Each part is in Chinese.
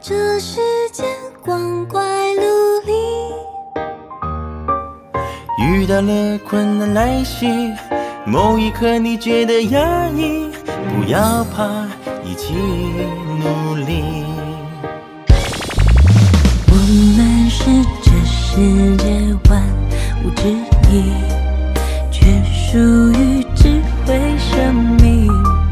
这世间光怪陆离， 遇到了困难来袭，某一刻你觉得压抑，不要怕，一起努力。 我们是这世界万物之一，却属于智慧生命。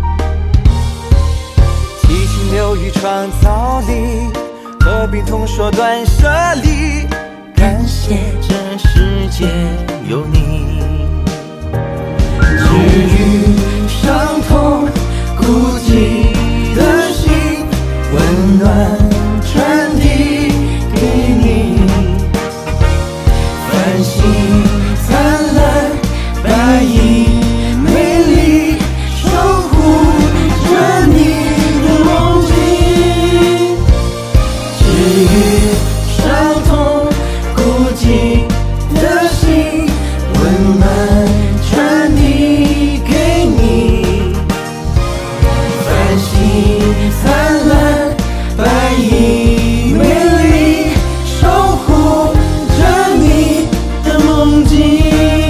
七情六欲创造力，和平同说断舍离。 感谢这世界有你， 治愈伤痛孤寂的心，温暖传递给你。繁星灿烂，白衣美丽，守护着你的梦境。治愈伤痛孤寂的心，温暖传递给你。繁星灿烂，白衣美丽，守护着你的梦境。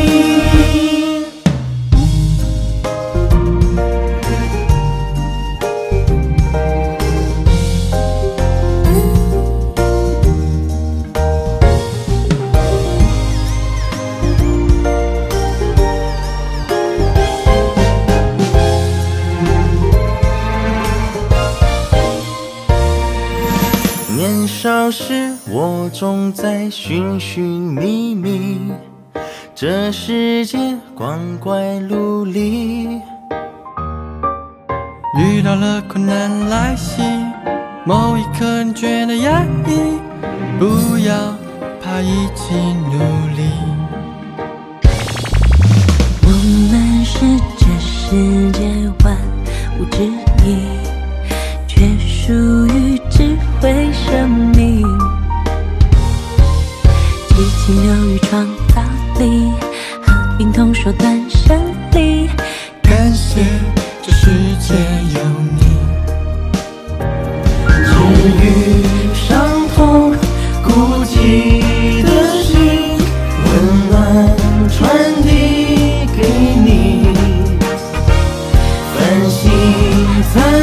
年少时我总在寻寻觅觅，这世界光怪陆离。 遇到了困难来袭，某一刻你觉得压抑，不要怕，一起努力。 我们是这世界万物之一，却属于智慧生命。七情六欲创造力，和平同说断舍离。 感谢这世界有你， 治愈伤痛孤寂的心，温暖传递给你。繁星灿